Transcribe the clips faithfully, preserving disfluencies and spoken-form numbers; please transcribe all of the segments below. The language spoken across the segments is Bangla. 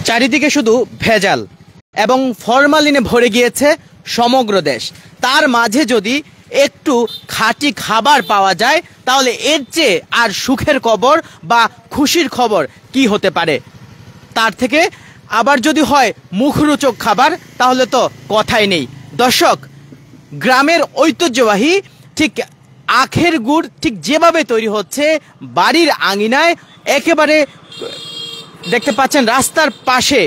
চারিদিকে শুধু ভেজাল এবং ফরমালিনে ভরে গিয়েছে সমগ্র দেশ। তার মাঝে যদি একটু খাঁটি খাবার পাওয়া যায় তাহলে এর চেয়ে আর সুখের খবর বা খুশির খবর কি হতে পারে। তার থেকে আবার যদি হয় মুখরোচক খাবার তাহলে তো কথাই নেই। দর্শক, গ্রামের ঐতিহ্যবাহী ঠিক আখের গুড় ঠিক যেভাবে তৈরি হচ্ছে বাড়ির আঙিনায়, একেবারে দেখতে পাচ্ছেন রাস্তার পাশে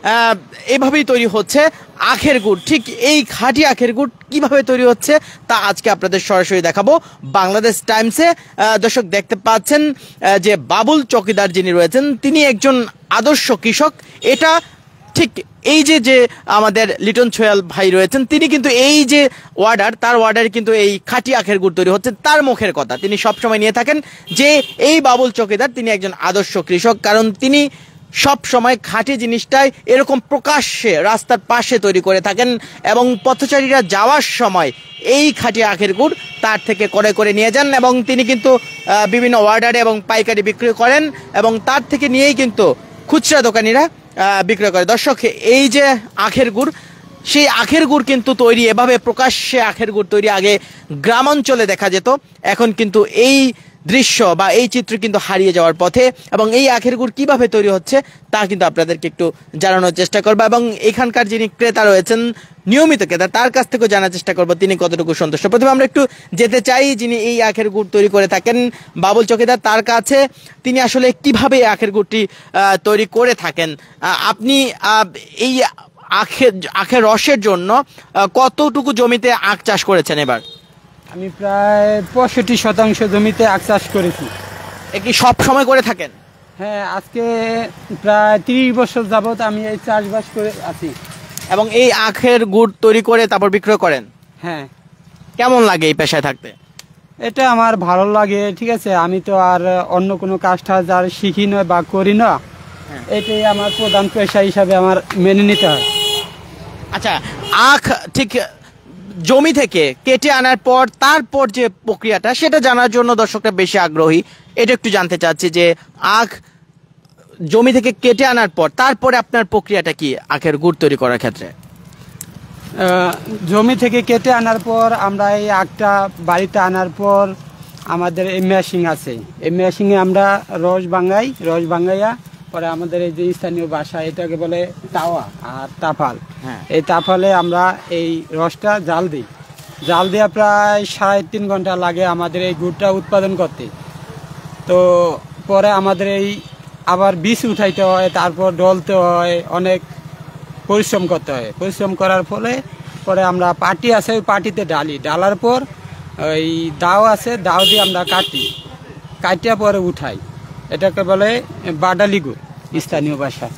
এভাবেই তৈরি হচ্ছে আখের গুড়। ঠিক এই খাঁটি আখের গুড় কিভাবে তৈরি হচ্ছে তা আজকে আপনাদের সরাসরি দেখাবো বাংলাদেশ টাইমসে। দর্শক, দেখতে পাচ্ছেন যে বাবুল চকিদার যিনি রয়েছেন তিনি একজন আদর্শ কৃষক। এটা ঠিক এই যে যে আমাদের লিটন ছোয়াল ভাই রয়েছেন তিনি কিন্তু এই যে ওয়ার্ডার, তার ওয়ার্ডারে কিন্তু এই খাঁটি আখের গুড় তৈরি হচ্ছে, তার মুখের কথা তিনি সবসময় নিয়ে থাকেন যে এই বাবুল চকিদার তিনি একজন আদর্শ কৃষক, কারণ তিনি সব সময় খাঁটি জিনিসটাই এরকম প্রকাশ্যে রাস্তার পাশে তৈরি করে থাকেন এবং পথচারীরা যাওয়ার সময় এই খাঁটি আখের গুড় তার থেকে করে করে নিয়ে যান এবং তিনি কিন্তু বিভিন্ন অর্ডারে এবং পাইকারি বিক্রি করেন এবং তার থেকে নিয়েই কিন্তু খুচরা দোকানিরা বিক্রয় করে। দর্শক, এই যে আখের গুড়, সেই আখের গুড় কিন্তু তৈরি এভাবে প্রকাশ্যে আখের গুড় তৈরি আগে গ্রামাঞ্চলে দেখা যেত, এখন কিন্তু এই দৃশ্য বা এই চিত্র কিন্তু হারিয়ে যাওয়ার পথে এবং এই আখের গুড় কিভাবে তৈরি হচ্ছে তা কিন্তু আপনাদেরকে একটু জানানোর চেষ্টা করবো এবং এখানকার যিনি ক্রেতা রয়েছেন নিয়মিত ক্রেতা তার কাছ থেকেও জানার চেষ্টা করবো তিনি কতটুকু সন্তুষ্ট। প্রথমে আমরা একটু যেতে চাই যিনি এই আখের গুড় তৈরি করে থাকেন বাবুল চকিদার, তার কাছে তিনি আসলে কিভাবে আখের গুড়টি তৈরি করে থাকেন। আপনি এই আখের আখের রসের জন্য কতটুকু জমিতে আখ চাষ করেছেন এবার? আমি প্রায় পঁয়ষট্টি শতাংশ জমিতে আখ চাষ করেছি। এ কি সব সময় করে থাকেন? হ্যাঁ, আজকে প্রায় তিরিশ বছর যাবত আমি এই চাষবাস করে আছি। এবং এই আখের গুড় তৈরি করে তারপর বিক্রয় করেন? হ্যাঁ। কেমন লাগে এই পেশায় থাকতে? এটা আমার ভালো লাগে, ঠিক আছে। আমি তো আর অন্য কোনো কাজ টাজ আর শিখি না বা করি না, এটাই আমার প্রধান পেশা হিসাবে আমার মেনে নিতে হয়। আচ্ছা, আখ ঠিক জমি থেকে কেটে আনার পর তারপর যে প্রক্রিয়াটা সেটা জানার জন্য দর্শকরা বেশি আগ্রহী। এটা একটু জানতে চাচ্ছি যে আখ জমি থেকে কেটে আনার পর তারপরে আপনার প্রক্রিয়াটা কি আখের গুড় তৈরি করার ক্ষেত্রে? জমি থেকে কেটে আনার পর আমরা এই আখটা বাড়িতে আনার পর আমাদের এই মেশিন আছে, এই মেশিনে আমরা রস ভাঙাই, রস ভাঙাইয়া পরে আমাদের এই যে স্থানীয় ভাষা এটাকে বলে তাওয়া আর তাফাল, এই তাফালে আমরা এই রসটা জাল দিই। জাল দেওয়া প্রায় সাড়ে তিন ঘন্টা লাগে আমাদের এই গুড়টা উৎপাদন করতে। তো পরে আমাদের এই আবার বীজ উঠাইতে হয়, তারপর ডলতে হয়, অনেক পরিশ্রম করতে হয়। পরিশ্রম করার ফলে পরে আমরা পাটি আছে ওই পাটিতে ডালি, ডালার পর ওই দাও আছে, দাও দিয়ে আমরা কাটি, কাটিয়া পরে উঠাই। এটাকে বলে বাডালি গুড় স্থানীয় ভাষা।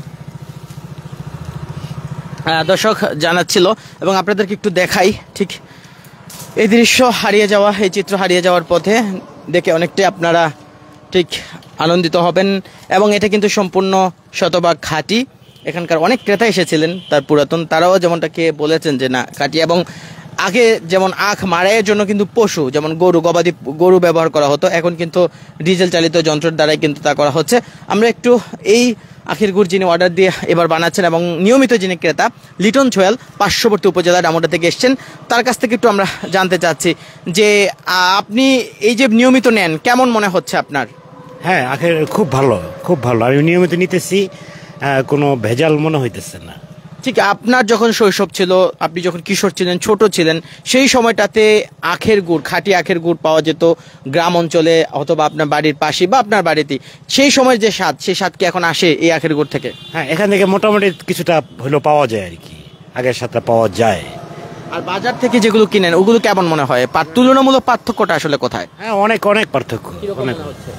দর্শক জানাচ্ছিল এবং আপনাদেরকে একটু দেখাই ঠিক এই দৃশ্য হারিয়ে যাওয়া, এই চিত্র হারিয়ে যাওয়ার পথে দেখে অনেকটাই আপনারা ঠিক আনন্দিত হবেন এবং এটা কিন্তু সম্পূর্ণ শতভাগ খাঁটি। এখানকার অনেক ক্রেতা এসেছিলেন তার পুরাতন, তারাও যেমনটাকে বলেছেন যে না খাঁটি। এবং আগে যেমন আখ মাড়াইয়ের জন্য কিন্তু পশু যেমন গরু, গবাদি গরু ব্যবহার করা হতো, এখন কিন্তু ডিজেল চালিত যন্ত্রের দ্বারাই কিন্তু তা করা হচ্ছে। আমরা একটু এই আখের গুড় যিনি অর্ডার দিয়ে এবার বানাচ্ছেন এবং নিয়মিত যিনি ক্রেতা লিটন ছোয়াল পার্শ্ববর্তী উপজেলার ডামোডা থেকে এসছেন, তার কাছ থেকে একটু আমরা জানতে চাচ্ছি যে আপনি এই যে নিয়মিত নেন কেমন মনে হচ্ছে আপনার? হ্যাঁ, আখের খুব ভালো, খুব ভালো। আমি নিয়মিত নিতেছি, কোনো ভেজাল মনে হইতেছে না। ঠিক আপনার যখন শৈশব ছিল, আপনি যখন কিশোর ছিলেন, ছোট ছিলেন, সেই সময়টাতে আখের গুড়, খাঁটি আখের গুড় পাওয়া যেত গ্রাম অঞ্চলে অথবা আপনার বাড়ির পাশে বা আপনার বাড়িতে, সেই সময়ের যে স্বাদ, সেই স্বাদ কি এখন আসে এই আখের গুড় থেকে? হ্যাঁ, এখান থেকে মোটামুটি কিছুটা হলেও পাওয়া যায় আর কি, আগের সাথে পাওয়া যায়। আর বাজার থেকে যেগুলো কিনেন ওগুলো কেমন মনে হয়? তুলনামূলক পার্থক্যটা আসলে কোথায়? হ্যাঁ, অনেক অনেক পার্থক্য। অনেক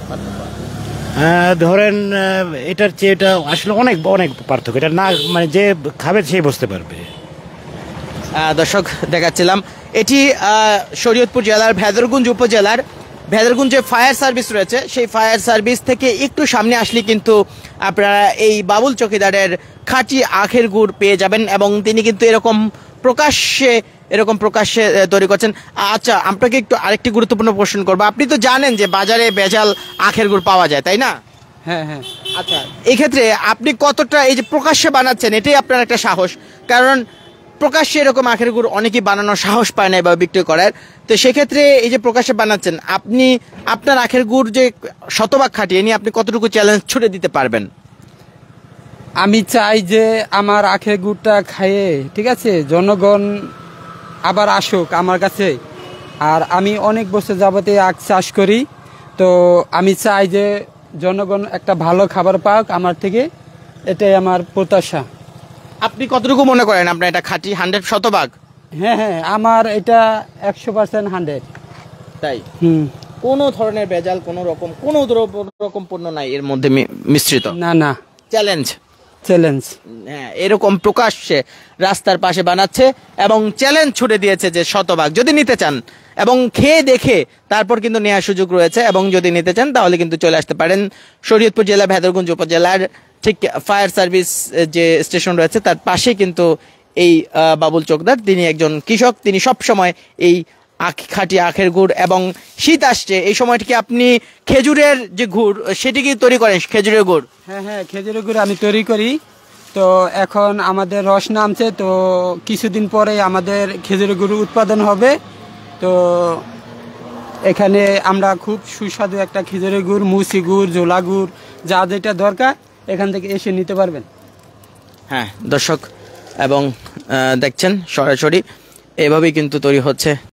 ধরেন এটার চেয়ে এটা আসলে অনেক অনেক পার্থক্য। এটা না মানে যে খাবে সেই বুঝতে পারবে। দর্শক দেখাচ্ছিলাম এটি শরীয়তপুর জেলার ভেদরগঞ্জ উপজেলার ভেদরগঞ্জে ফায়ার সার্ভিস রয়েছে, সেই ফায়ার সার্ভিস থেকে একটু সামনে আসলে কিন্তু আপনারা এই বাবুল চকিদারের খাঁটি আখের গুড় পেয়ে যাবেন এবং তিনি কিন্তু এরকম প্রকাশ্যে এরকম প্রকাশ্যে তৈরি করছেন। আচ্ছা, আপনাকে একটু আরেকটি গুরুত্বপূর্ণ প্রশ্ন করবো। আপনি তো জানেন যে বাজারে ভেজাল আখের গুড় পাওয়া যায়, তাই না? হ্যাঁ হ্যাঁ। আচ্ছা, এই ক্ষেত্রে আপনি কতটা এই যে প্রকাশ্যে বানাচ্ছেন এটাই আপনার একটা সাহস, কারণ প্রকাশ্যে এরকম আখের গুড় অনেকেই বানানোর সাহস পায় না বা বিক্রি করার। তো সেক্ষেত্রে এই যে প্রকাশ্যে বানাচ্ছেন আপনি, আপনার আখের গুড় যে শতভাগ খাঁটি এ নিয়ে আপনি কতটুকু চ্যালেঞ্জ ছুড়ে দিতে পারবেন? আমি চাই যে আমার আখের গুড়টা খাইয়ে, ঠিক আছে, জনগণ আবার আসুক আমার কাছে। আর আমি অনেক বছর যাবতে আখ চাষ করি, তো আমি চাই যে জনগণ একটা ভালো খাবার পাক আমার থেকে, এটাই আমার প্রত্যাশা। আপনি কতটুকু মনে করেন আপনার এটা খাঁটি হান্ড্রেড শতভাগ? হ্যাঁ হ্যাঁ, আমার এটা একশো পার্সেন্ট হান্ড্রেড। তাই? হুম। কোনো ধরনের ভেজাল, কোনো রকম কোনো রকম পণ্য নাই এর মধ্যে মিশ্রিত? না না। Challenge challenge. হ্যাঁ, এরকম প্রকাশ্যে রাস্তার পাশে বানাচ্ছে এবং চ্যালেঞ্জ ছুড়ে দিয়েছে যে শতভাগ। যদি নিতে চান এবং খেয়ে দেখে তারপর কিন্তু নেওয়ার সুযোগ রয়েছে, এবং যদি নিতে চান তাহলে কিন্তু চলে আসতে পারেন শরীয়তপুর জেলা ভেদরগঞ্জ উপজেলার ঠিক ফায়ার সার্ভিস যে স্টেশন রয়েছে তার পাশে কিন্তু এই বাবুল চোকদার, তিনি একজন কৃষক। তিনি সব সময় এই আখ খাঁটি আখের গুড়, এবং শীত আসছে এই সময়টিকে আপনি খেজুরের যে গুড় সেটি কি তৈরি করেন? খেজুরের গুড়? হ্যাঁ হ্যাঁ, খেজুরের গুড় আমি তৈরি করি। তো এখন আমাদের রস নামছে, তো কিছুদিন পরে আমাদের খেজুরের গুড় উৎপাদন হবে। তো এখানে আমরা খুব সুস্বাদু একটা খেজুরের গুড়, মুসি গুড়, জোলা গুড়, যা যেটা দরকার এখান থেকে এসে নিতে পারবেন। হ্যাঁ দর্শক, এবং দেখছেন সরাসরি এভাবেই কিন্তু তৈরি হচ্ছে